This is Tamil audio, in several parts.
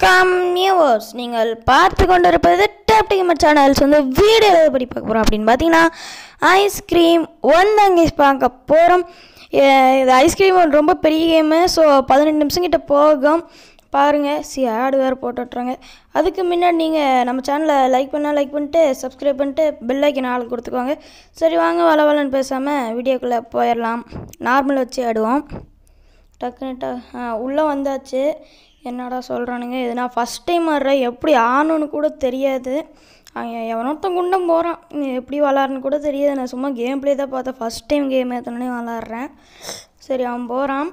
வணக்கம் நியூவர்ஸ், நீங்கள் பார்த்து கொண்டிருப்பது டாப் கேமர் சேனல்ஸ். வீடியோ எதை பற்றி பார்க்க போகிறோம் அப்படின்னு பார்த்தீங்கன்னா ஐஸ்கிரீம் தாங்க பார்க்க போகிறோம். இது ஐஸ்கிரீம் ரொம்ப பெரிய கேமு. ஸோ 18 நிமிஷம் கிட்ட போகும் பாருங்கள். ஆடு வேறு போட்டுட்றாங்க. அதுக்கு முன்னாடி நீங்கள் நம்ம சேனலை லைக் பண்ணிட்டு சப்ஸ்கிரைப் பண்ணிட்டு பெல் ஐக்கன் ஆள் கொடுத்துக்கோங்க. சரி வாங்க, வளவலன்னு பேசாமல் வீடியோக்குள்ளே போயிடலாம். நார்மல் வச்சு ஆடுவோம். டக்குன்னு உள்ளே வந்தாச்சு. என்னடா சொல்கிறானுங்க, இது நான் ஃபஸ்ட் டைம் ஆடுறேன், எப்படி ஆடணுன்னு கூட தெரியாது. எவனொருத்தன் குண்டம் போகிறான், எப்படி விளாட்றன்னு கூட தெரியாது. நான் சும்மா கேம் பிளே தான் பார்த்தேன், ஃபஸ்ட் டைம் கேம் ஏற்றனே விளாட்றேன். சரி அவன் போகிறான்.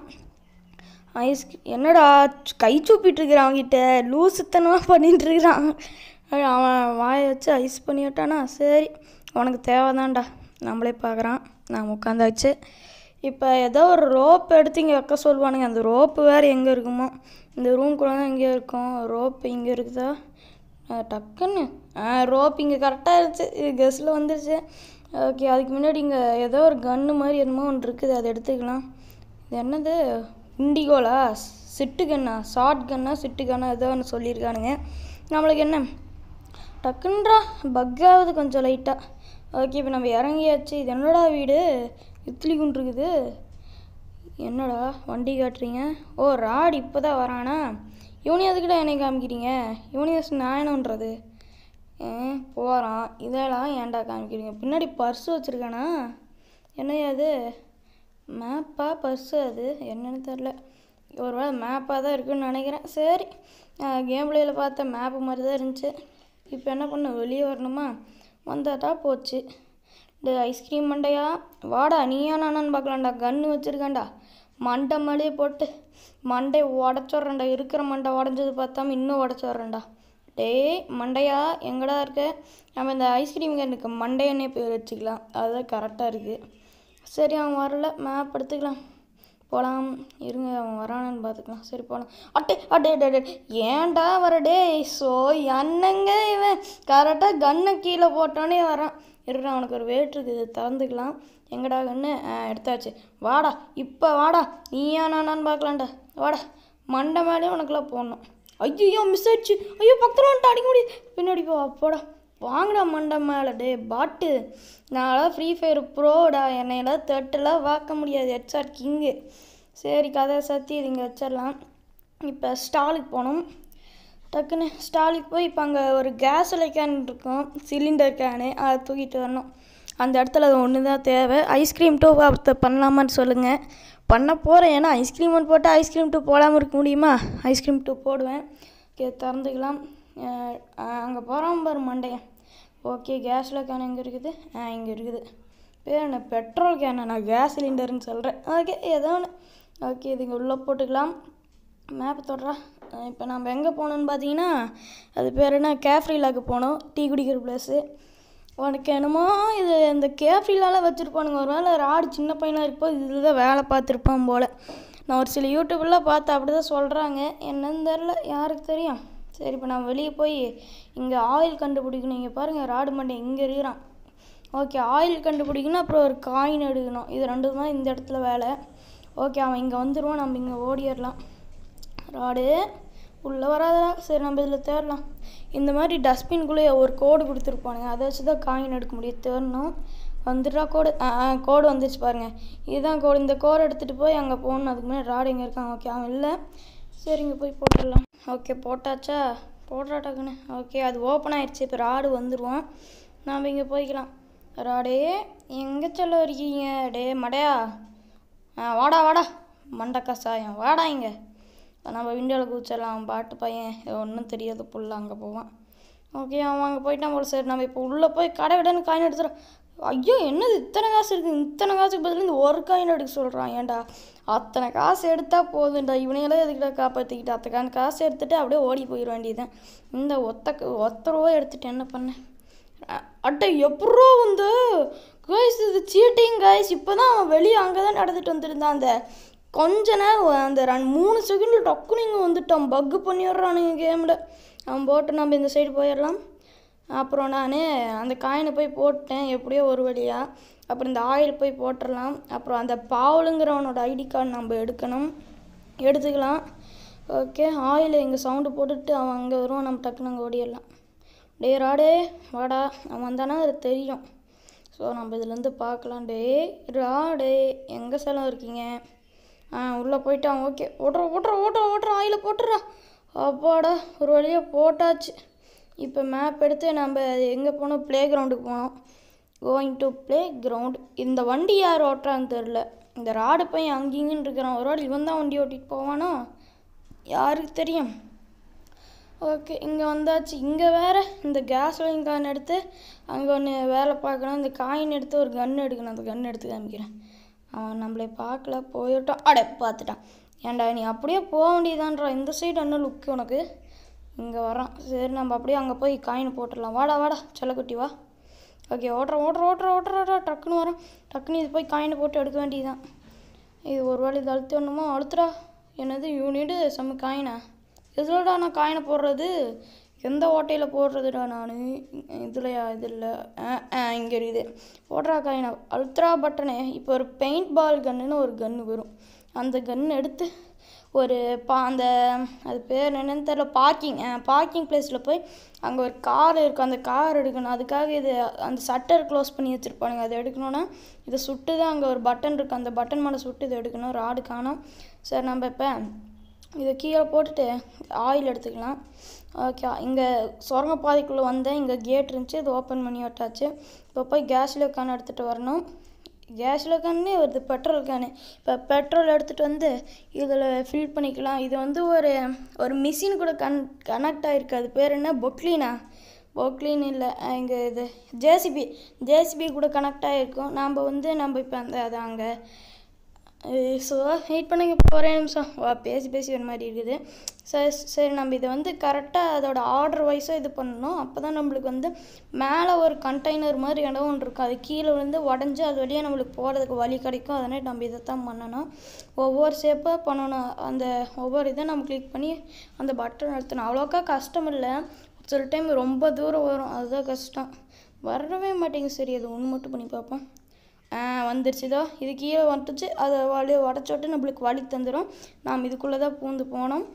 என்னடா கை சூப்பிட்டுருக்கிறான், அவன்கிட்ட லூசுத்தனமாக பண்ணிட்டுருக்கிறான். அவன் வாயை வச்சு ஐஸ் பண்ணி விட்டானா. சரி உனக்கு தேவைதான்டா, நம்மளே பார்க்குறான். நான் உட்காந்தாச்சு. இப்போ ஏதோ ஒரு ரோப் எடுத்து இங்கே வைக்க சொல்லுவானுங்க. அந்த ரோப்பு வேறு எங்கே இருக்குமோ, இந்த ரூம்குள்ளே தான் எங்கேயோ இருக்கும். ரோப்பு இங்கே இருக்குதா? டக்குன்னு ரோப் இங்கே கரெக்டாக இருந்துச்சு. இது கெஸ்ட்டில் வந்துருச்சு. ஓகே, அதுக்கு முன்னாடி இங்கே ஏதோ ஒரு கன்று மாதிரி என்னமோ ஒன்று இருக்குது, அதை எடுத்துக்கலாம். இது என்னது, இண்டிகோலா, சிட்டு கன்னா, ஷார்ட் கன்னா, சிட்டு கன்னா, ஏதோ ஒன்று சொல்லியிருக்கானுங்க. நம்மளுக்கு என்ன டக்குன்றா பக்காவது கொஞ்சம் லைட்டாக. ஓகே, இப்போ நம்ம இறங்கியாச்சு. இது என்னடா வீடு இட்லி குண்டு இருக்குது. என்னடா வண்டி காட்டுறீங்க? ஓ ராடு இப்போ தான் வரானா? இவனி அதுக்கிட்ட என்னை காமிக்கிறீங்க? யூனிவர்ஸ் நான் என்னன்றது போகிறான். இதெல்லாம் ஏன்டா காமிக்கிறீங்க? பின்னாடி பர்ஸு வச்சுருக்கானா? என்னையா அது, மேப்பா பர்ஸு? அது என்னன்னு தெரில, ஒரு வேளை மேப்பாக தான் இருக்குதுன்னு நினைக்கிறேன். சரி, கேம் பிளேயில் பார்த்த மேப்பு மாதிரி தான் இருந்துச்சு. இப்போ என்ன பண்ண, வெளியே வரணுமா? வந்தாட்டா போச்சு. இந்த ஐஸ்கிரீம் மண்டையா, வாடா நீயா நானான்னு பார்க்கலாம்டா. கன்று வச்சுருக்காண்டா, மண்டை மேலேயே போட்டு மண்டை உடச்சிட்றேன்டா. இருக்கிற மண்டை உடஞ்சது பார்த்தாம இன்னும் உடச்சிட்றேன்டா. டேய் மண்டையா, எங்கடா இருக்க? நம்ம இந்த ஐஸ்கிரீம் கண்ணுக்கு மண்டையன்னே பேர் வச்சுக்கலாம், அதுதான் கரெக்டாக இருக்குது. சரி அவன் வரல, மேப் எடுத்துக்கலாம், போகலாம். இருங்க அவன் வரானான்னு பார்த்துக்கலாம். சரி போகலாம். அட்டே ஏன்டா வர டே? ஸோ என்னங்க இவன் கரெக்டாக கன்னை கீழே போட்டோன்னே வரான். இருடா அவனுக்கு ஒரு வெயிட் இருக்குது, திறந்துக்கலாம். எங்கடா கண்ணு? எடுத்தாச்சு. வாடா இப்போ வாடா, நீயா நானான்னு பார்க்கலான்டா. வாடா, மண்டை மேலே உனக்குலாம் போடணும். ஐயோ மிஸ் ஆயிடுச்சு. ஐயோ பக்கத்தில் வந்துட்டு அடிக்க முடியுது. பின்னாடி போ. போடா வாங்கடா மண்டை மேலே. டே பாட்டு, நான்லாம் ஃப்ரீ ஃபயர் ப்ரோடா, என்னையெல்லாம் தட்டெல்லாம் பார்க்க முடியாது. Headshot king. சரி கதை சத்தி இது இங்கே வச்சிடலாம். இப்போ ஸ்டாலுக்கு போகணும். டக்குன்னு ஸ்டாலுக்கு போய் இப்போ அங்கே ஒரு கேஸ் கேன் இருக்கும், சிலிண்டர் கேனு, அதை தூக்கிட்டு வரணும். அந்த இடத்துல அது ஒன்று தான் தேவை. ஐஸ்கிரீம் 2 அப்போ பண்ணலாமான்னு சொல்லுங்கள். பண்ண போகிறேன், ஏன்னா ஐஸ்கிரீம் 1 போட்டால் ஐஸ்கிரீம் 2 போடாமல் இருக்க முடியுமா? ஐஸ்கிரீம் 2 போடுவேன். ஓகே திறந்துக்கலாம். அங்கே போகிறான் பாரு மண்டையன். ஓகே கேஸில் கேன் எங்கே இருக்குது? இங்கே இருக்குது. பேர் என்ன, பெட்ரோல் கேனை, நான் கேஸ் சிலிண்டர்னு சொல்கிறேன். ஓகே ஏதோ ஒன்று. ஓகே இது இங்கே உள்ளே போட்டுக்கலாம். மேப்பை தொடுறா. இப்போ நம்ம எங்கே போகணுன்னு பார்த்தீங்கன்னா, அது பேர் என்ன, கேஃப்ரீலாவுக்கு போனோம், டீ குடிக்கிற பிளேஸு. உனக்கு என்னமோ இது இந்த கேஃப்ரீலாலாம் வச்சுருப்பானுங்க. ஒரு வேளை ராடு சின்ன பையனாக இருப்போம் இதில் தான் வேலை பார்த்துருப்பான் போல். நான் ஒரு சில யூடியூப்லாம் பார்த்து அப்படி தான் சொல்கிறாங்க, என்னன்னு தெரில, யாருக்கு தெரியும். சரி இப்போ நான் வெளியே போய் இங்கே ஆயில் கண்டுபிடிக்கணும். இங்கே பாருங்கள் ராடு மண்டை இங்கே இருக்கிறான். ஓகே ஆயில் கண்டுபிடிக்கணும், அப்புறம் ஒரு காயின் எடுக்கணும். இது ரெண்டு தான் இந்த இடத்துல வேலை. ஓகே அவன் இங்கே வந்துடுவான், நம்ம இங்கே ஓடிடலாம். ராடு உள்ளே வராதா? சரி நம்ம இதில் தேடலாம். இந்த மாதிரி டஸ்ட்பின்குள்ளே ஒரு கோடு கொடுத்துருப்பானுங்க, அதை வச்சு தான் காயின் எடுக்க முடியும். தேடணும். வந்துடுறா கோடு. கோடு வந்துருச்சு பாருங்கள், இதுதான் கோடு. இந்த கோடு எடுத்துகிட்டு போய் அங்கே போகணும். அதுக்கு முன்னாடி ராடு எங்கே இருக்கான்? ஓகே அவன் இல்லை. சரி இங்கே போய் போட்டுடலாம். ஓகே போட்டாச்சா? போடுறாட்டாக்குன்னு. ஓகே அது ஓப்பன் ஆகிடுச்சு. இப்போ ராடு வந்துடுவான், நாம் இங்கே போய்க்கலாம். ராடே எங்கே சொல்ல இருக்கீங்க? டே மடையா, வாடா வாடா மண்டை கசாயம், வாடா இங்கே. நம்ம விண்டோவில் குதிச்சிடலாம். அவன் பாட்டு பையன், ஒன்றும் தெரியாது புள்ள, அங்கே போவான். ஓகே அவன் அங்கே போயிட்டான் போல். சரி நம்ம இப்போ உள்ளே போய் கடை விடன்னு காயின் எடுத்துகிறோம். ஐயோ என்னது இத்தனை காசு இருக்குது? இத்தனை காசுக்கு பதில் இந்த ஒரு காயின் எடுக்க சொல்கிறான். ஏன்டா அத்தனை காசு எடுத்தால் போதுண்டா, இவனையெல்லாம் எதுக்கிட்ட காப்பாற்றிக்கிட்டு அத்தனை காசு எடுத்துகிட்டு அப்படியே ஓடி போயிட வேண்டியதுதான். இந்த ஒத்த ரூபா எடுத்துகிட்டு என்ன பண்ணேன்? அட்டை எப்பட்ரோ வந்து காய்ஸ், இது சீட்டிங் காய்ஸ். இப்போ தான் அவன் வெளியே அங்கே தான் நடந்துட்டு வந்துருந்தான். அந்த கொஞ்ச நேரம் அந்த 3 செகண்டில் டக்குன்னு இங்கே வந்துட்டான். பக்கு பண்ணிடுறானுங்க கேமில். அவன் போட்டு நம்ம இந்த சைடு போயிடலாம். அப்புறம் நான் அந்த காயினை போய் போட்டேன் எப்படியோ ஒரு வழியாக. அப்புறம் இந்த ஆயில் போய் போட்டுடலாம். அப்புறம் அந்த பாவலுங்கிறவனோட ஐடி கார்டு நம்ம எடுக்கணும், எடுத்துக்கலாம். ஓகே ஆயில் இங்கே சவுண்டு போட்டுட்டு அவன் அங்கே வருவான், நம்ம டக்குன்னு அங்கே ஓடிடலாம். டே ராடே வாடா, அவன் வந்தானா அது தெரியும். ஸோ நம்ம இதுலேருந்து பார்க்கலாம். டே ராடே எங்கே செலம் இருக்கீங்க? உள்ளே போயிட்டான். ஓகே ஓட்டுற ஆயில போட்டுறா. அப்பாடா ஒரு வழியாக போட்டாச்சு. இப்போ மேப் எடுத்து நம்ம எங்கே போனோம்? ப்ளே கிரவுண்டுக்கு போனோம். Going to playground. இந்த வண்டி யார் ஓட்டுறான்னு தெரில. இந்த ராடு பையன் அங்கேங்கன்னு இருக்கிறான். ஒரு வாடி இவன் தான் வண்டி ஓட்டிகிட்டு போவானோ யாருக்கு தெரியும். ஓகே இங்கே வந்தாச்சு. இங்கே வேறு இந்த கேஸ்லைன் காயின் எடுத்து அங்கே ஒன்று வேலை பார்க்கணும். இந்த காயின் எடுத்து ஒரு கன் எடுக்கணும். அந்த கன் எடுத்து காமிக்கிறேன். அவன் நம்மளை பார்க்கல, போயிட்டான். பார்த்துட்டான். ஏன்டா நீ அப்படியே போக வேண்டியதான்றா. இந்த சைடு என்ன லுக்கு உனக்கு? இங்கே வரான். சரி நம்ம அப்படியே அங்கே போய் காயின் போட்டுடலாம். வாடா செல்லக்குட்டி வா. ஓகே ஓட்டுற டக்குன்னு வரோம். டக்குன்னு இது போய் காயினை போட்டு எடுக்க வேண்டியதுதான். இது ஒரு வேளை இது அழுத்தி ஒன்றுமோ அழுத்துறா. என்னது யூனிட்டு செம்ம காயினா? எதுலடா நான் காயினை போடுறது? எந்த ஓட்டையில் போடுறதுடா நான்? இதுலையா? இது இல்லை. இங்கே இருக்குது. போடுறா காயினை. Ultra button. இப்போ ஒரு பெயிண்ட் பால் கன்னுன்னு ஒரு கன்று வரும். அந்த கன்று எடுத்து ஒரு அந்த அது பேர் என்னென்னு தெரில, பார்க்கிங் பிளேஸில் போய் அங்கே ஒரு கார் இருக்குது. அந்த கார் எடுக்கணும். அதுக்காக இது அந்த சட்டர் க்ளோஸ் பண்ணி வச்சுருப்பானுங்க. அதை எடுக்கணுன்னா இதை சுட்டு தான் அங்கே ஒரு பட்டன் இருக்குது. அந்த பட்டன் மேலே சுட்டு இதை எடுக்கணும். ராடு காணோம். சரி நம்ம இப்போ இதை கீழே போட்டுட்டு ஆயில் எடுத்துக்கலாம். ஓகே இங்கே சுரங்க பாதைக்குள்ளே வந்தேன். இங்கே கேட் இருந்துச்சு, இது ஓப்பன் பண்ணி விட்டாச்சு. இப்போ போய் கேஸில் கேன் எடுத்துகிட்டு வரணும். கேஸில் கேன்னே வருது, பெட்ரோல் கேனு. இப்போ பெட்ரோல் எடுத்துகிட்டு வந்து இதில் ஃபில் பண்ணிக்கலாம். இது வந்து ஒரு மிஷின் கூட கனெக்ட் ஆகிருக்கு. அது பேர் என்ன? பொக்லீன் இல்லை, இங்கே இது ஜேசிபி கூட கனெக்ட் ஆகிருக்கும். நம்ம இப்போ அது அங்கே ஸோ வெயிட் பண்ணிங்க ஒரே நிமிஷம். பேசி ஒரு மாதிரி இருக்குது. சரி நம்ம இதை வந்து கரெக்டாக அதோட ஆர்டர் வைஸாக இது பண்ணணும். அப்போ தான் நம்மளுக்கு வந்து மேலே ஒரு கண்டெய்னர் மாதிரி இடம் ஒன்று இருக்கும். அது கீழே வந்து உடஞ்சி அது வழியாக நம்மளுக்கு போகிறதுக்கு வழி கிடைக்கும். அதனால் நம்ம இதை தான் பண்ணணும். ஒவ்வொரு ஷேப்பாக பண்ணணும். அந்த ஒவ்வொரு இதை நம்ம கிளிக் பண்ணி அந்த பட்டன் எடுத்தணும். அவ்வளோக்கா கஷ்டம் இல்லை. சில டைம் ரொம்ப தூரம் வரும், அதுதான் கஷ்டம். வரவே மாட்டேங்குது. சரி அது ஒன்று மட்டும் பண்ணி பார்ப்போம். வந்துருச்சுதோ. இது கீழே வந்துச்சு. அதை உடச்சோட்டு நம்மளுக்கு வழி தந்துடும். நாம் இதுக்குள்ளே தான் பூந்து போனோம்.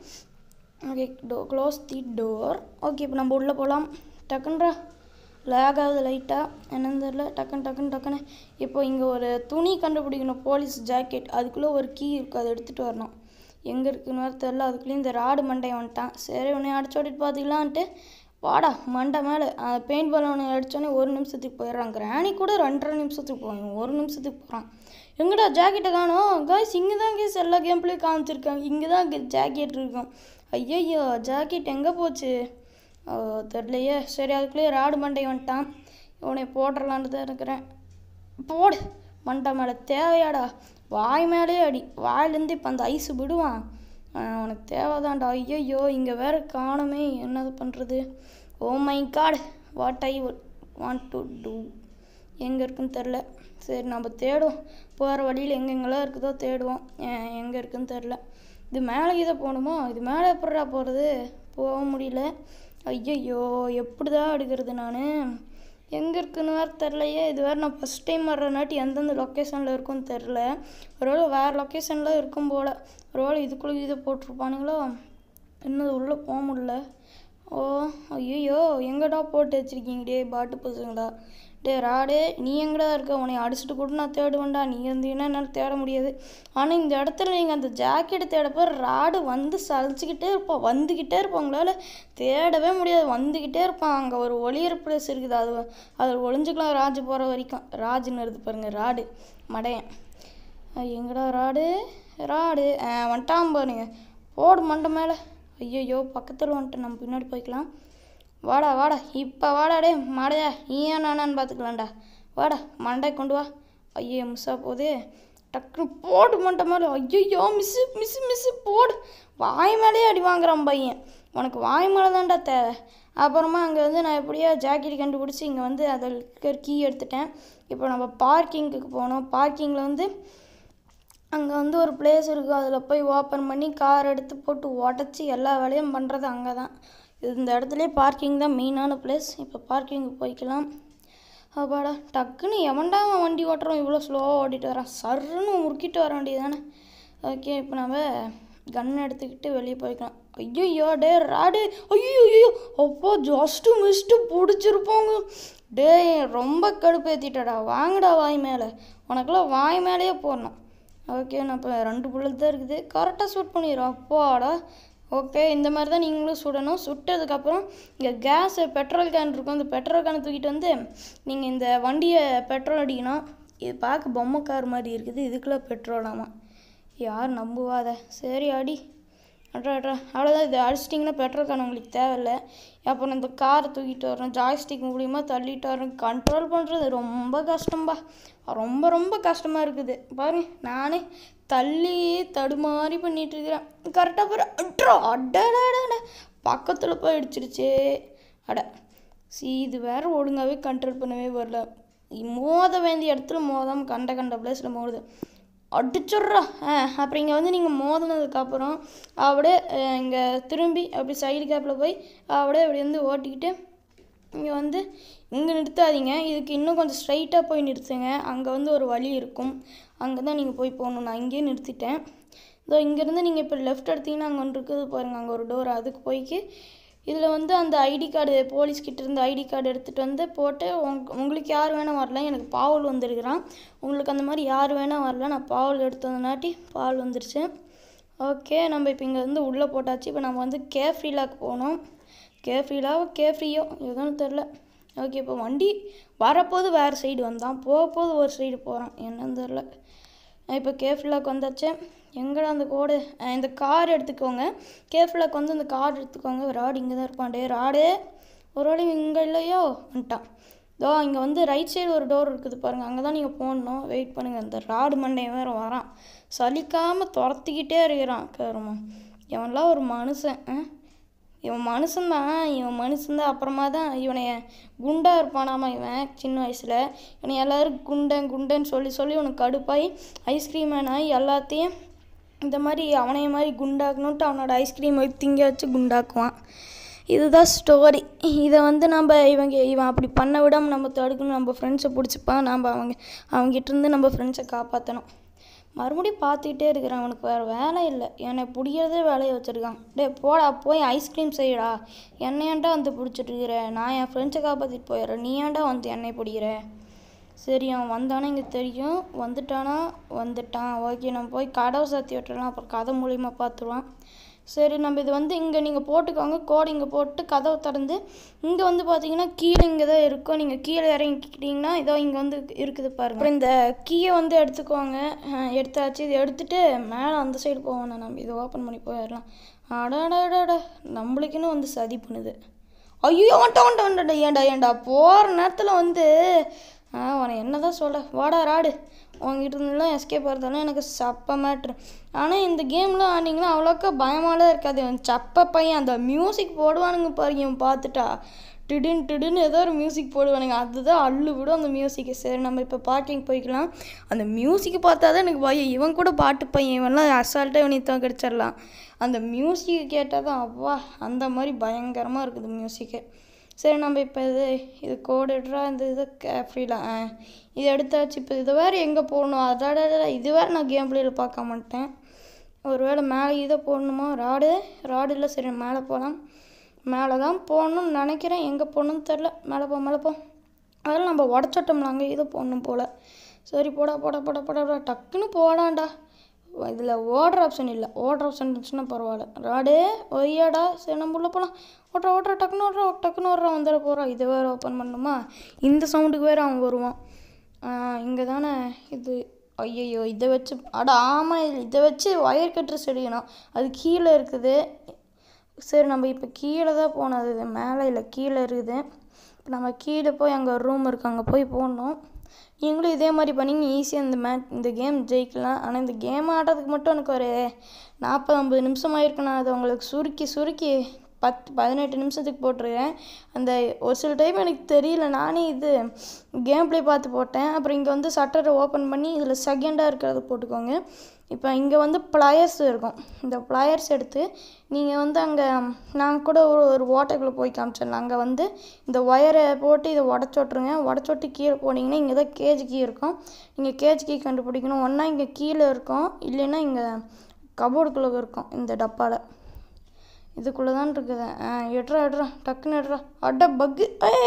Okay close the door. Okay இப்போ நம்ம உள்ளே போகலாம். டக்குன்றா லேக் ஆகுது லைட்டாக, என்னன்னு தெரியல. டக்குன்னு இப்போ இங்கே ஒரு துணி கண்டுபிடிக்கணும். Police jacket. அதுக்குள்ளே ஒரு கீ இருக்குது, அதை எடுத்துகிட்டு வரணும். எங்கே இருக்குன்னு வேறு தெரில. அதுக்குள்ளேயும் இந்த ராடு மண்டை வந்துட்டான். சரி உன்னை அடிச்சோட்டிட்டு பார்த்துக்கலான்ட்டு வாடா மண்டை மேலே பெயிண்ட் பால் ஒன்று அடித்தோடனே 1 நிமிஷத்துக்கு போயிடுறான். கிராணி கூட 2.5 நிமிஷத்துக்கு போவாங்க. 1 நிமிஷத்துக்கு போகிறான். எங்கடா ஜாக்கெட்டை காணோம்? காய்ஸ் இங்கே தான் கேஸ் எல்லா கேம்ப்லேயும் காமிச்சிருக்காங்க. இங்கே தான் ஜாக்கெட் இருக்கும். ஐயோ ஜாக்கெட் எங்கே போச்சு? தெரிலையே. சரி அதுக்குள்ளேயே ராடு மண்டை வந்துட்டான். இவனை போட்டுடலான்னு தான் இருக்கிறேன். போடு மண்டை மேலே. தேவையாடா? வாய் மேலேயே அடி. வாயிலேருந்து இப்போ அந்த ஐஸு விடுவான். உனக்கு தேவைதான்டா. ஐயோ இங்கே வேறு காணுமே, என்னது பண்ணுறது? Oh my god, what I want to do. எங்கே இருக்குன்னு தெரில. சரி நம்ம தேடுவோம். போகிற வழியில் எங்கெங்கெல்லாம் இருக்குதோ தேடுவோம். எங்கே இருக்குன்னு தெரில. இது மேலே இதை போகணுமோ? இது மேலே எப்படிடா போகிறது? போக முடியல. ஐயோ எப்படி தான் எடுக்கிறது நான்? எங்கே இருக்குன்னு வேறு தெரிலையே. இது வேறு நான் ஃபஸ்ட் டைம் வர்றனாட்டி எந்தெந்த லொக்கேஷனில் இருக்குன்னு தெரில. ஒருவேளை வேறு லொக்கேஷனில் இருக்கும் போல். ஒருவேளை இதுக்குள்ளே இதை போட்டிருப்பானுங்களோ. இன்னும் உள்ளே போக முடியல. ஓ ஐயோ எங்கடா போட்டு வச்சுருக்கீங்கடே பாட்டு பசங்களா. டே ராடே நீ எங்கடா இருக்க? உன்னை அடிச்சுட்டு கூட நான் தேடுவேன்டா. நீ இருந்தீங்கன்னா என்னால் தேட முடியாது. ஆனால் இந்த இடத்துல நீங்கள் அந்த ஜாக்கெட்டை தேடப்போ ராடு வந்து சலிச்சுக்கிட்டே இருப்பான். வந்துக்கிட்டே இருப்பான். உங்களால் தேடவே முடியாது. வந்துக்கிட்டே இருப்பான். அங்கே ஒரு ஒளியர் பிளேஸ் இருக்குது. அதில் ஒளிஞ்சுக்கலாம் ராஜு போகிற வரைக்கும். ராஜுன்னு வருது பாருங்கள், ராடு மடையன். எங்கடா ராடு வந்துட்டான் பாருங்க. போடு மண்டை மேலே. ஐயோ பக்கத்தில் வந்துட்டு நம்ம பின்னாடி போய்க்கலாம். வாடா இப்போ வாடாடே மாடையா. நீ ஏன் நானான்னு பார்த்துக்கலாம்டா. வாடா மண்டை கொண்டு வா. ஐயோ மிஸ்ஸாக போதே. டக்குன்னு போடு மண்டை மேலே. ஐயோ மிஸ்ஸு போடு. வாய் மேலேயே அடி வாங்குறான் பையன். உனக்கு வாய் மேலே தான்டா தேவை. அப்புறமா அங்கே வந்து நான் எப்படியோ ஜாக்கெட் கண்டுபிடிச்சி இங்கே வந்து அதில் இருக்கிற கீ எடுத்துட்டேன். இப்போ நம்ம பார்க்கிங்குக்கு போனோம். பார்க்கிங்கில் வந்து அங்கே வந்து ஒரு பிளேஸ் இருக்குது. அதில் போய் ஓப்பன் பண்ணி கார் எடுத்து போட்டு உடச்சி எல்லா வேலையும் பண்ணுறது அங்கே தான். இந்த இடத்துலையே பார்க்கிங் தான் மெயினான பிளேஸ். இப்போ பார்க்கிங்கு போய்க்கலாம். அப்பாடா டக்குன்னு எவன்டா அவன் வண்டி ஓட்டுறோம் இவ்வளோ ஸ்லோவாக ஓட்டிகிட்டு வரான். சர்ன்னு முறுக்கிட்டு வர வேண்டியது தானே. ஓகே இப்போ நம்ம கன் எடுத்துக்கிட்டு வெளியே போய்க்கலாம். ஐயோ டே ராடு, ஐயோ அப்போ ஜஸ்ட்டு மிஸ்ட்டு பிடிச்சிருப்போங்க. டே ரொம்ப கடுப்பேற்றிட்டடா. வாங்கடா வாய் மேலே, உனக்கெல்லாம் வாய் மேலேயே போடணும். ஓகே, நான் இப்போ 2 புல்லட் தான் இருக்குது, கரெக்டாக ஷூட் பண்ணிடுறோம். அப்பாடா. ஓகே, இந்த மாதிரி தான் நீங்களும் சுடணும். சுட்டதுக்கப்புறம் இங்கே கேஸு பெட்ரோல் கேன் இருக்கும், அந்த பெட்ரோல் கேனை தூக்கிட்டு வந்து நீங்கள் இந்த வண்டியை பெட்ரோல் அடிக்கணும். இது பார்க்க பொம்மை கார் மாதிரி இருக்குது, இதுக்குள்ளே பெட்ரோலாமா? யார் நம்புவாத? சரி அடி. அட்ரா அவ்வளோதான். இது அடிச்சிட்டிங்கன்னா பெட்ரோல் கேன் உங்களுக்கு தேவையில்லை. அப்புறம் இந்த காரை தூக்கிட்டு வரணும், ஜாய்ஸ்டிக் மூலியமாக தள்ளிட்டு வரணும். கண்ட்ரோல் பண்ணுறது ரொம்ப கஷ்டம்பா, ரொம்ப கஷ்டமாக இருக்குது. பாருங்க, நானே தள்ளி தடுமாறி பண்ணிகிட்ருக்கிறேன். கரெக்டாக போகிற அட்டா பக்கத்தில் போய் அடிச்சிருச்சே. இது வேறு ஒழுங்காகவே கண்ட்ரோல் பண்ணவே வரல. மோத வேண்டிய இடத்துல மோதாமல் கண்ட பிளேஸில் மோதுது. அடிச்சிட்றா. அப்புறம் இங்கே வந்து நீங்கள் மோதினதுக்கப்புறம் அப்படியே இங்கே திரும்பி அப்படி சைடு கேப்பில் போய் அப்படியே அப்படி வந்து ஓட்டிக்கிட்டு இங்கே வந்து இங்கே நிறுத்தாதீங்க. இதுக்கு இன்னும் கொஞ்சம் ஸ்ட்ரைட்டாக போய் நிறுத்துங்க. அங்கே வந்து ஒரு வழி இருக்கும், அங்கே தான் நீங்கள் போய் போகணும். நான் இங்கேயே நிறுத்திட்டேன். இதோ இங்கேருந்து நீங்கள் இப்போ லெஃப்ட் எடுத்திங்கன்னா அங்கே ஒன்று இருக்குது பாருங்கள், அங்கே ஒரு டோர். அதுக்கு போய்க்கு இதில் வந்து அந்த ஐடி கார்டு, போலீஸ்கிட்ட இருந்து ஐடி கார்டு எடுத்துகிட்டு வந்து போட்டு உங்களுக்கு யார் வேணால் வரல. எனக்கு பாவல் வந்துருக்குறான். உங்களுக்கு அந்த மாதிரி யார் வேணால் வரல. நான் பாவல் எடுத்ததுனாட்டி பால் வந்துருச்சு. ஓகே, நம்ம இப்போ இங்கே வந்து உள்ளே போட்டாச்சு. இப்போ நம்ம வந்து கேஃப்ரீலாக்கு போகணும். கேஃப்ரீயோ எதுவும் தெரில. ஓகே, இப்போ வண்டி வரப்போது வேறு சைடு வந்தான், போகும்போது ஒரு சைடு போகிறான், என்னன்னு தெரில. இப்போ கேஃப்ரீலாக்கு வந்தாச்சு. எங்கடா அந்த கோடு? இந்த கார் எடுத்துக்கோங்க. கேஃப்ரீலாக்கு வந்து இந்த கார் எடுத்துக்கோங்க. ராடு இங்கே தான் இருப்பான். டே ராடு, ஒரு வேளை இங்கே இல்லையோ வந்துட்டான். இதோ இங்கே வந்து ரைட் சைடு ஒரு டோர் இருக்குது பாருங்கள், அங்கே தான் நீங்கள் போடணும். வெயிட் பண்ணுங்கள். இந்த ராடு மண்டையை வேறு வரான், சலிக்காமல் துரத்திக்கிட்டே இருக்கிறான். கருமா இவன்லாம் ஒரு மனுஷன். இவன் மனுஷன்தான். அப்புறமா தான் இவனை குண்டாக இருப்பானாமா. இவன் சின்ன வயசில் இவனை எல்லோரும் குண்டன்னு சொல்லி இவனுக்கு கடுப்பாகி ஐஸ்கிரீம் ஆகி எல்லாத்தையும் இந்த மாதிரி அவனைய மாதிரி குண்டாக்கணுன்ட்டு அவனோட ஐஸ்கிரீம் திங்க வச்சு குண்டாக்குவான். இதுதான் ஸ்டோரி. இதை வந்து இவன் அப்படி பண்ண விடாமல் நம்ம தடுக்கணும். நம்ம ஃப்ரெண்ட்ஸை பிடிச்சிப்பான். நம்ம அவங்ககிட்டருந்து நம்ம ஃப்ரெண்ட்ஸை காப்பாற்றணும். மறுபடியும் பார்த்துக்கிட்டே இருக்கிறான். அவனுக்கு வேறு வேலை இல்லை, என்னை பிடிக்கிறதே வேலையை வச்சுருக்கான். போடா போய் ஐஸ்கிரீம் செய்யடா. என்னையாண்டா வந்து பிடிச்சிட்ருக்கிற? நான் என் ஃப்ரெண்ட்ஸை காப்பாற்றிட்டு போயிடுறேன், நீ ஏன்டா வந்து என்னை பிடிக்கிற? சரி, அவன் வந்தானே இங்கே தெரியும். வந்துட்டான். ஓகே, நம்ம போய் கதவை சாத்தி விட்டுறலாம். அப்புறம் கதை மூலியமாக பார்த்துருவான். சரி, நம்ம இது வந்து இங்கே நீங்கள் போட்டுக்கோங்க. கோடு இங்கே போட்டு கதவை திறந்து இங்கே வந்து பார்த்தீங்கன்னா கீழே இங்கே தான் இருக்கும். நீங்கள் கீழே இறங்கிக்கிட்டிங்கன்னா இதோ இங்கே வந்து இருக்குது பாருங்கள். அப்புறம் இந்த கீயை வந்து எடுத்துக்கோங்க. எடுத்தாச்சு. இது எடுத்துகிட்டு மேலே அந்த சைடு போவோம். நம்ம இதை ஓப்பன் பண்ணி போயிடலாம். அடாடாடாடா, நம்மளுக்குன்னு வந்து சதி பண்ணுது. ஐயோ வந்துட்டா. ஏண்டா போகிற நேரத்தில் வந்து உன என்ன தான் சொல்ல. வாடா ராடு, உங்ககிட்ட இருந்தெல்லாம் எஸ்கேப் ஆகிறதாலும் எனக்கு சப்ப மேட்ரு. ஆனால் இந்த கேம்லாம் ஆடிங்கன்னா அவ்வளோக்கா பயமாலாம் இருக்காது. சப்ப பையன் அந்த மியூசிக் போடுவானுங்க பாருங்க, இவன் பார்த்துட்டா டிடுன்னு ஏதோ ஒரு மியூசிக் போடுவானுங்க, அதுதான் அள்ளு விடும் அந்த மியூசிக்கு. சரி, நம்ம இப்போ பார்க்கிங் போய்க்கலாம். அந்த மியூசிக்கு பார்த்தா தான் எனக்கு பயம். இவன் கூட பாட்டு பையன், இவன்லாம் அசால்ட்டாக இவனை தான் கிடச்சிடலாம். அந்த மியூசிக்கு கேட்டால் தான் அவ்வா அந்த மாதிரி பயங்கரமாக இருக்குது மியூசிக்கு. சரி, நம்ம இப்போ இது கோடுட்ரா. இந்த கேஃப்ரீலாம் இது எடுத்தாச்சு. இப்போ இதை வேறு எங்கே போடணும்? அதாட இது வேறு நான் கேம் பிளேயில் பார்க்க மாட்டேன். ஒரு வேளை மேலே இதை போடணுமா? ராடு இல்லை. சரி, மேலே போகலாம். மேலே தான் போகணும்னு நினைக்கிறேன். எங்கே போகணுன்னு தெரில. மேலே போ. அதெல்லாம் நம்ம உடச்சோட்டோம்ல, அங்கே இதை போடணும் போல். சரி, போடா டக்குன்னு போடாண்டா. இதில் ஓடுற ஆப்ஷன் இல்லை. ஓடுற ஆப்ஷன் இருந்துச்சுன்னா பரவாயில்ல. ராடே ஒய்யாடா. சரி, நம்ம உள்ளே போகலாம். ஓட்டுறா டக்குன்னு ஓடுறா வந்துட போகிறான். இதை வேறு ஓப்பன் பண்ணணுமா? இந்த சவுண்டுக்கு வேறு அவன் வருவான். இங்கே தானே இது. ஐயோ, இதை வச்சு ஆமாம், இதை வச்சு ஒயர் கட்டர் செடிக்கணும். அது கீழே இருக்குது. சரி, நம்ம இப்போ கீழே தான் போனோம். அது மேலே இல்லை, கீழே இருக்குது. இப்போ நம்ம கீழே போய் அங்கே ஒரு ரூம் இருக்குது, அங்கே போய் போடணும். நீங்களும் இதே மாதிரி பண்ணிங்க, ஈஸியாக இந்த கேம் ஜெயிக்கலாம். ஆனால் இந்த கேம் ஆடுறதுக்கு மட்டும் எனக்கு ஒரு 40-50 நிமிஷம் ஆகிருக்கு. நான் அதை உங்களுக்கு சுருக்கி 10-18 நிமிஷத்துக்கு போட்டிருக்கேன். அந்த ஒரு சில டைம் எனக்கு தெரியல, நானே இது கேம் பிளே பார்த்து போட்டேன். அப்புறம் இங்கே வந்து ஷட்டரை ஓப்பன் பண்ணி இதில் செகண்டாக இருக்கிறத போட்டுக்கோங்க. இப்போ இங்கே வந்து ப்ளையர்ஸ் இருக்கும். இந்த ப்ளையர்ஸ் எடுத்து நீங்கள் வந்து அங்கே நாங்கள் கூட ஒரு ஓட்டைக்குள்ளே போய் காமிச்சிடலாம். அங்கே வந்து இந்த ஒயரை போட்டு இதை உடச்சோட்டு கீழே போனீங்கன்னா இங்கே தான் கேஜ் கீ இருக்கும். நீங்கள் கேஜ் கீ கண்டுபிடிக்கணும். ஒன்றா இங்கே கீழே இருக்கும், இல்லைன்னா இங்கே கபோர்டுக்குள்ளே இருக்கும் இந்த டப்பாவில். இதுக்குள்ளே தான் இருக்குது. எடுறா டக்குன்னு எடுறா. அட பக்கு.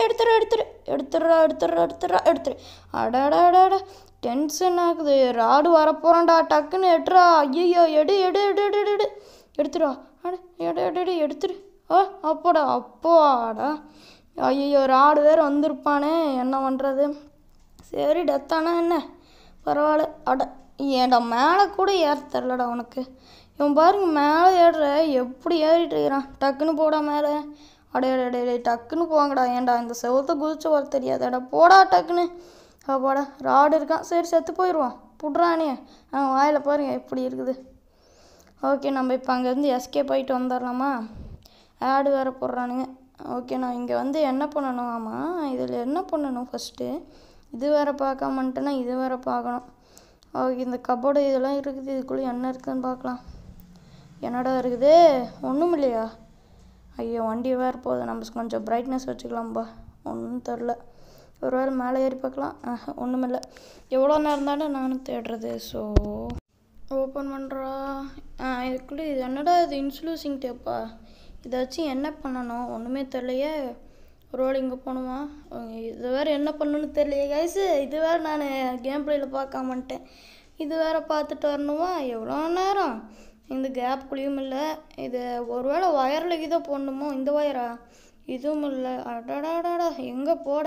எடுத்துரு. அடாடாடாடா டென்ஷன் ஆகுது. ராடு வரப்போகிறான்டா. டக்குன்னு எடுறா. ஐயோ எடு எடுத்துருவா. எடுத்துரு. அப்பாடா. ஐயோ ராடு வேறு வந்திருப்பானே, என்ன பண்ணுறது? சரி டெத்தானா என்ன பரவாயில்ல. ஏன்டா மேலே கூட ஏற தெரிலடா உனக்கு. இவன் பாருங்க மேலே ஏறுற எப்படி ஏறிட்டு இருக்கிறான். டக்குன்னு போடா மேலே. அடையடே டக்குன்னு போங்கடா. ஏன்டா இந்த செவத்தை குதிச்சு வர தெரியாதடா. போடா டக்குன்னு. போடா ராடு இருக்கான். சரி செத்து போயிடுவான். புட்றானே. வாயில் பாருங்க எப்படி இருக்குது. ஓகே நம்ம இப்போ அங்கேருந்து எஸ்கேப் ஆகிட்டு வந்துடலாமா? ஆடு வேறு போடுறானுங்க. ஓகே நான் இங்கே வந்து என்ன பண்ணணும்? ஆமாம் இதில் என்ன பண்ணணும் ஃபஸ்ட்டு? இது வேறு பார்க்காமன்ட்டுனா இது வேறு பார்க்கணும். ஓகே இந்த கபோர்டு இதெல்லாம் இருக்குது. இதுக்குள்ளே என்ன இருக்குதுன்னு பார்க்கலாம். என்னடா இருக்குது? ஒன்றும் இல்லையா? ஐயோ வண்டி வேறு போகுது. நம்ம கொஞ்சம் பிரைட்னஸ் வச்சுக்கலாம்பா. ஒன்றும் தெரில. ஒரு வேளை மேலே ஏறி பார்க்கலாம். ஒன்றும் இல்லை. எவ்வளோ நேரம் தானே நானும் தேடுறது. ஸோ ஓப்பன் பண்ணுறா. இதுக்குள்ளே இது என்னடா இது? இன்சுலூசிங் டேப்பா? இதை வச்சு என்ன பண்ணணும் ஒன்றுமே தெரியலையே. ஒரு வேளை இங்கே போகணுமா? இது வேறு என்ன பண்ணணுன்னு தெரியலையே கைஸு. இது வேறு நான் கேம் பிளேயில் பார்க்காமட்டேன். இது வேறு பார்த்துட்டு வரணுமா? எவ்வளோ நேரம்? இந்த கேப்புக்குள்ளேயும் இல்லை. இது ஒரு வேளை ஒயரில் இதை போடணுமோ? இந்த ஒயரா? இதுவும் இல்லை. அடாடாடாடா எங்கே போட?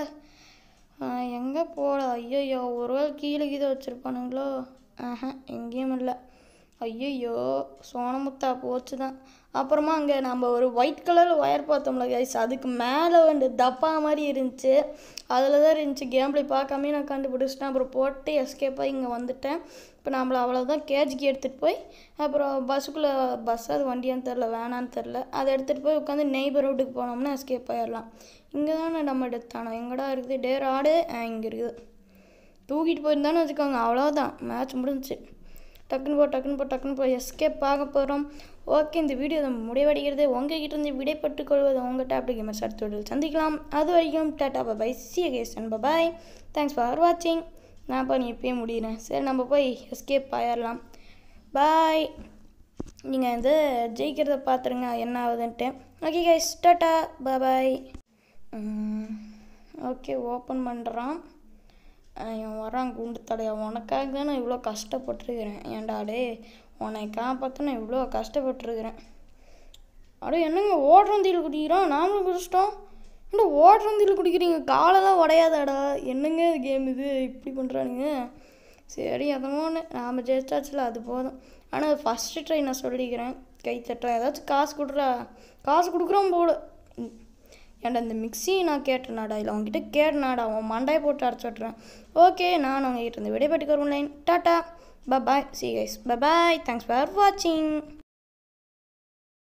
ஐயோ ஒரு வேளை கீழே கீதை வச்சுருப்பானுங்களோ? எங்கேயும் இல்லை. ஐயோ சோனமுத்தா போச்சு தான். அப்புறமா அங்கே நம்ம ஒரு ஒயிட் கலரில் ஒயர் பார்த்தோம்ல கைஸ், அதுக்கு மேலே வந்து டப்பா மாதிரி இருந்துச்சு. அதில் தான் இருந்துச்சு. கேம் பிளே பார்க்காமே நான் கண்டுபிடிச்சிட்டேன். அப்புறம் போட்டு எஸ்கேப்பாக இங்கே வந்துட்டேன். இப்போ நம்மளை அவ்வளோதான் கேஜிக்கு எடுத்துகிட்டு போய் அப்புறம் பஸ்ஸுக்குள்ளே அது வண்டியான்னு தெரில வேணான்னு தெரில, அதை எடுத்துகிட்டு போய் உட்காந்து நெய்பர்ஹுட்டுக்கு போனோம்னா எஸ்கேப் ஆகிடலாம். இங்கே தானே நம்ம எடுத்தானோம். எங்கடா இருக்குது? டேர் ஆடு. இங்கே இருக்குது. தூக்கிட்டு போயிருந்தானு வச்சுக்கோங்க, அவ்வளோதான் மேட்ச் முடிஞ்சிச்சு. டக்குன்னு போய் எஸ்கேப் பார்க்க போகிறோம். ஓகே இந்த வீடியோ முடிவடைகிறது. உங்ககிட்ட இருந்து விடைபெற்றுக் கொள்வது உங்கள் டாப் கேமர்ஸ். அடுத்த சந்திக்கலாம். அது வரைக்கும் tata bye. See you guys and bye. Thanks for வாட்சிங். நான் பண்ணி இப்போயே முடிகிறேன். சரி நம்ம போய் எஸ்கேப் ஆயிடலாம். பாய். நீங்கள் வந்து ஜெயிக்கிறத பார்த்துருங்க என்ன ஆகுதுன்ட்டு. Okay guys tata bye. Okay open பண்ணுறான். இவன் வரான் குண்டு தடையா. உனக்காக தான் நான் இவ்வளோ கஷ்டப்பட்டுருக்கிறேன். ஏன்டா டே உன்னை காப்பாற்ற நான் இவ்வளோ கஷ்டப்பட்டுருக்கிறேன். என்னங்க ஓடுறந்தியில் குடிக்கிறான். நாமளும் குடிச்சிட்டோம். என்ன ஓடுறந்தியில் குடிக்கிறீங்க? காலெல்லாம் உடையாதாடா. என்னங்க கேம் இது இப்படி பண்ணுறானுங்க? சரி அதமோ ஒன்று நாம் ஜெயிச்சாச்சுல அது போதும். ஆனால் ஃபஸ்ட்டு ட்ரை நான் சொல்லிக்கிறேன். கை தட்டுறேன். ஏதாச்சும் காசு கொடுக்குறோம் போல. ஏன்டா இந்த மிக்ஸி நான் கேட்டேனாடா இல்லை அவங்ககிட்ட கேட்டனாடா? அவன் மண்டையை போட்டு அரைச்சி விட்றேன். ஓகே நான் அவங்ககிட்ட இருந்து விடைபெற்றுக்கிறேன். Tata bye. See guys bye. Thanks for வாட்சிங்.